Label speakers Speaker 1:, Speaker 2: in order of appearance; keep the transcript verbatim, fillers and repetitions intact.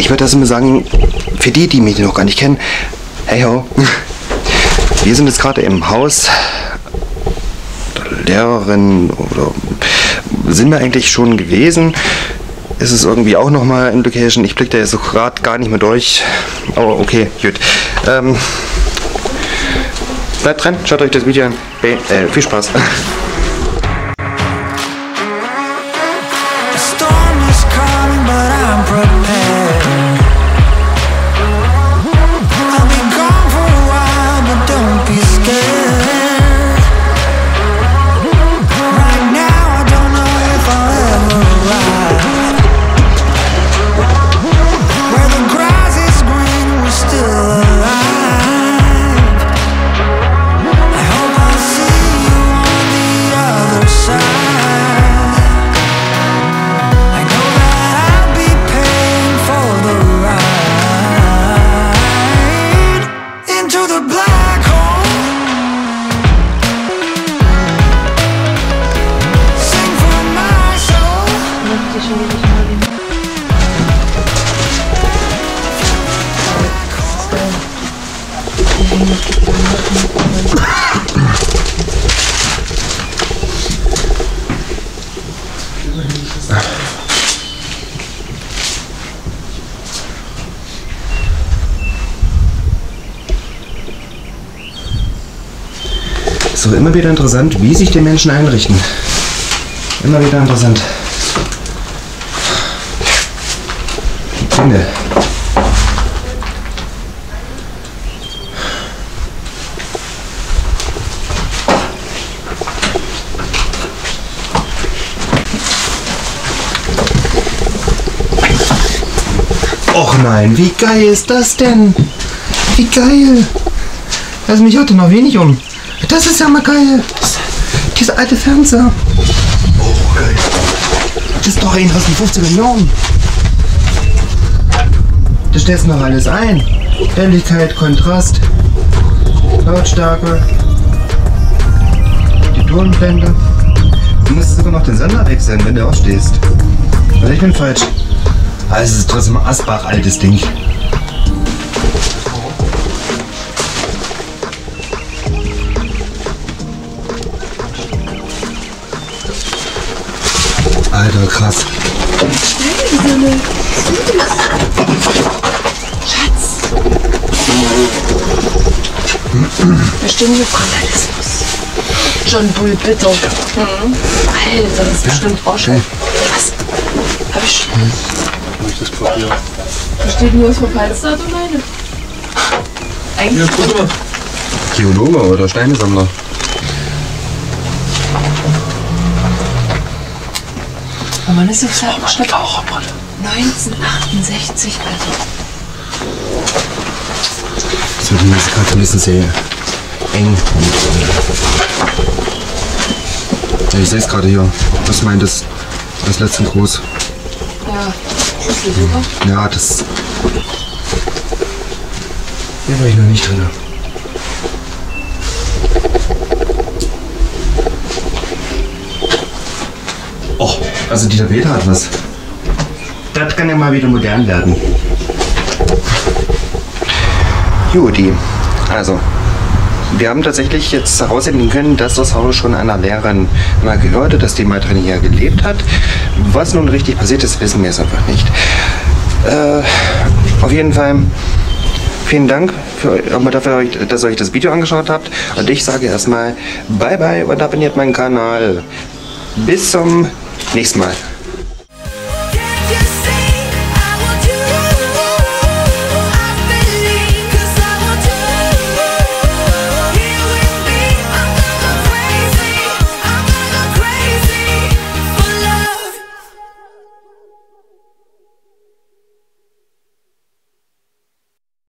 Speaker 1: Ich würde das immer sagen, für die, die mich noch gar nicht kennen, hey ho, wir sind jetzt gerade im Haus der Lehrerin, oder sind wir eigentlich schon gewesen? Ist es irgendwie auch nochmal in Location? Ich blicke da jetzt so gerade gar nicht mehr durch, aber okay, gut. Ähm, bleibt dran, schaut euch das Video an. Be äh, viel Spaß. So, immer wieder interessant, wie sich die Menschen einrichten. Immer wieder interessant. Kinder. Och nein, wie geil ist das denn? Wie geil! Lass mich heute noch wenig um. Das ist ja mal geil. Dieser alte Fernseher. Oh, geil. Das ist doch ein aus den fünfziger Jahren. Da stellst du noch alles ein. Helligkeit, Kontrast, Lautstärke, die Tonblende. Du musst sogar noch den Sender wechseln, wenn du aufstehst. Oder ich bin falsch. Also es ist trotzdem ein Asbach altes Ding. Alter, krass.
Speaker 2: Hey, Sonne. Schatz. Da stehen hier Vandalismus. John Bull, bitte. Mhm. Alter, das ist bestimmt Rauschen. Was? Hab ich.
Speaker 3: Hm. Hab ich das Papier?
Speaker 2: Da steht nur das Verfallsdatum, meine. Eigentlich.
Speaker 3: Ja, guck mal.
Speaker 1: Geologe oder Steinesammler?
Speaker 2: Oh Mann, ist das Stadt neunzehnhundertachtundsechzig, Alter.
Speaker 1: Das wird mir jetzt gerade ein bisschen sehr eng. Ja, ich sehe es gerade hier. Was meint das? Das letzte groß.
Speaker 2: Ja, das ist super.
Speaker 1: Ja, das. Hier war ich noch nicht drin. Oh, also dieser Beta hat was. Das kann ja mal wieder modern werden. Juti, also wir haben tatsächlich jetzt herausfinden können, dass das Haus schon einer Lehrerin mal gehörte, dass die mal drin hier gelebt hat. Was nun richtig passiert ist, wissen wir es einfach nicht. Äh, auf jeden Fall vielen Dank für, dafür, dass ihr euch das Video angeschaut habt. Und ich sage erstmal bye bye und abonniert meinen Kanal. Bis zum nächsten Mal.